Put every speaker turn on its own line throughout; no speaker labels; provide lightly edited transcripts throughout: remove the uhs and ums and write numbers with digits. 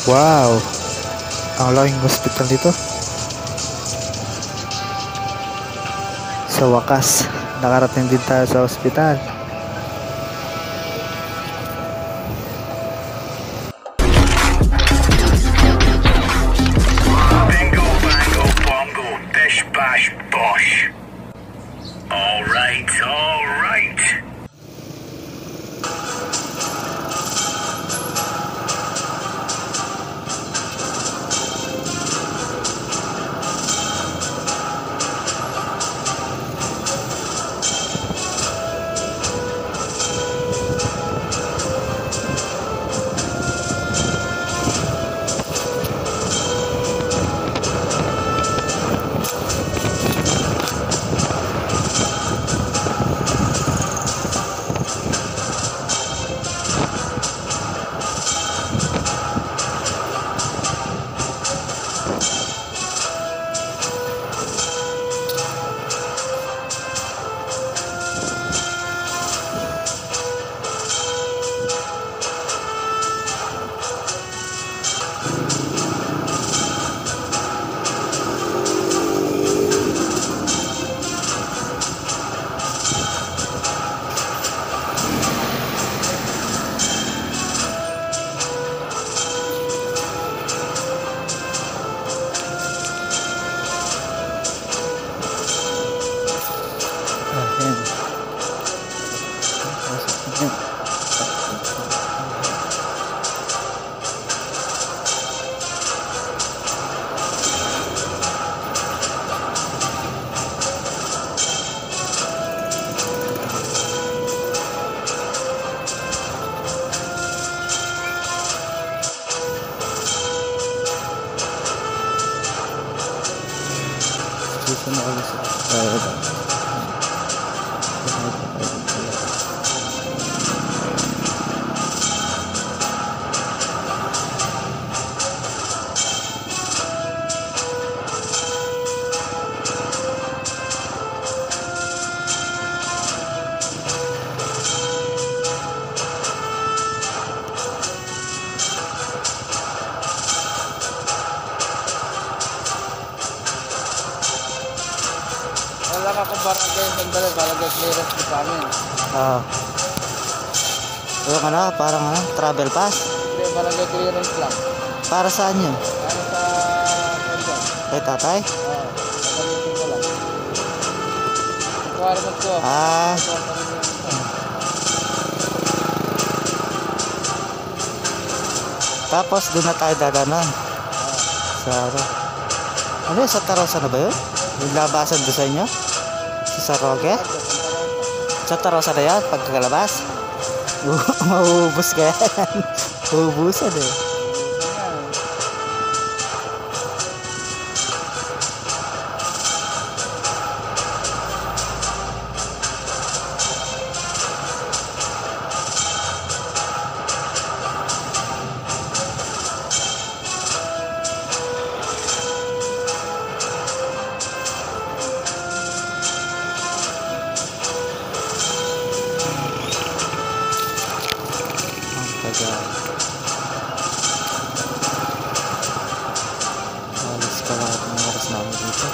Wow, ang laking hospital dito. Sa wakas, nakarating din tayo sa hospital.
Bingo, bango, bongo, bish, bash, bosh. All right, all right.
Ayan. Dito na ulit sa tayo.
Wala ka kung barangay sandali, barangay clearance di pa amin.
Ah. Yung ano, parang ano, travel pass.
Hindi, barangay clearance lang.
Para saan yun?
Ano sa Quezon?
Kay tatay?
Oo, gagamitin ko lang. Requirement ko.
Ah. Tapos doon na tayo dadanan. Sa ano? Ano yun? Sa Tarosa na ba yun? Yung labasan doon sa inyo? Sa Roque? Sa Tarosa na yan? Pagkakalabas? Mauubos ka yan. Uubusan eh. Alis ka lahat ng oras namin dito.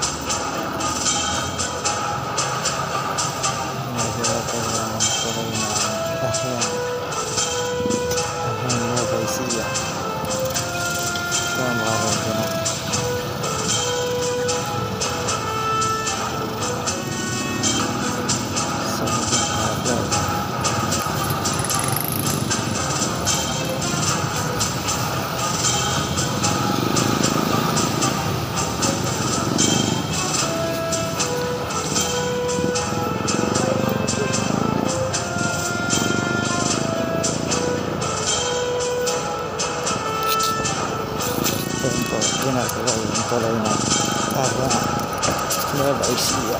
Medyo ito ang tuloy na ahem. Ahem mo ba siya? Ito ang makakawin na. Sa maging hapon. Ginagawa yung tulay na Nueva Ecija.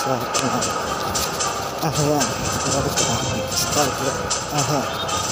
Ayan. Tapos ko na. Sparkler. Ayan.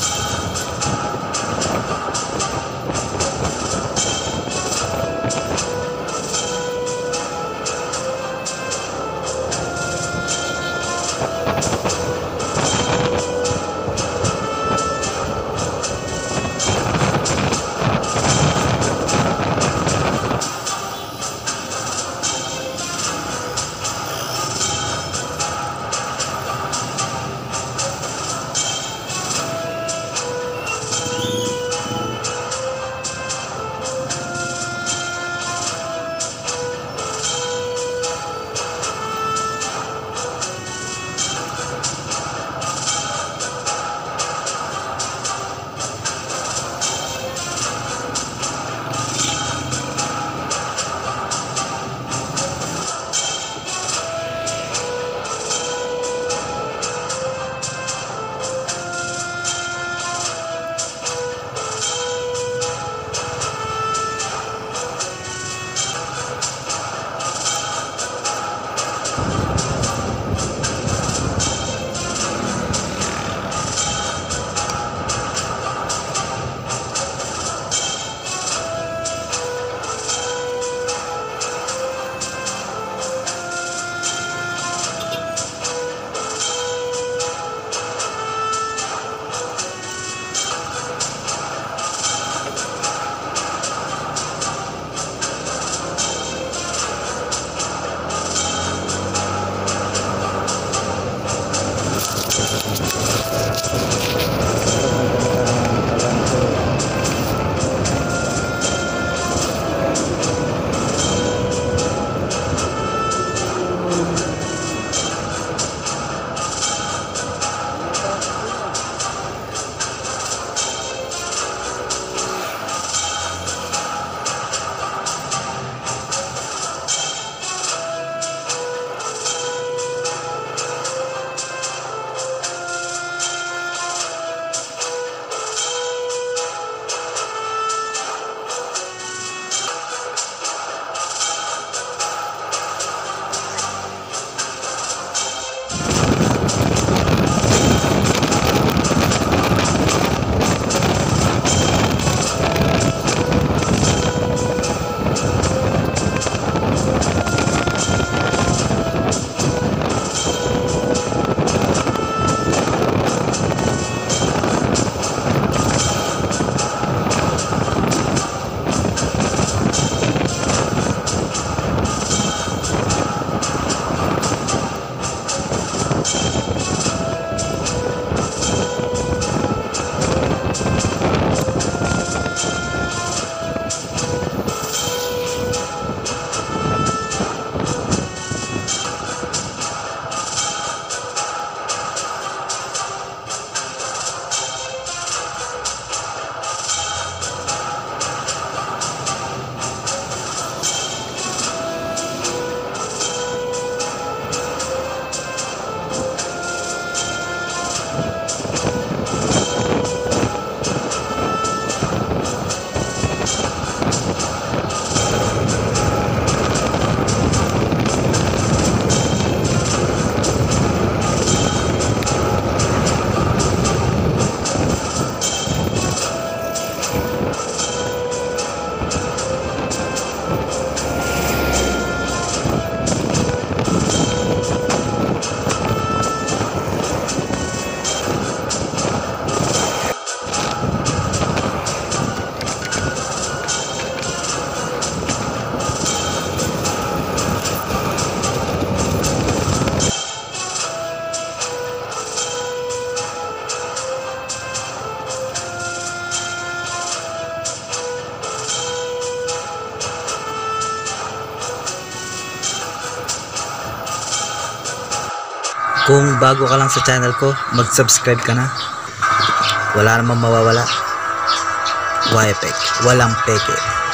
Kung bago ka lang sa channel ko, mag-subscribe ka na. Wala namang mawawala. YFX, walang peke.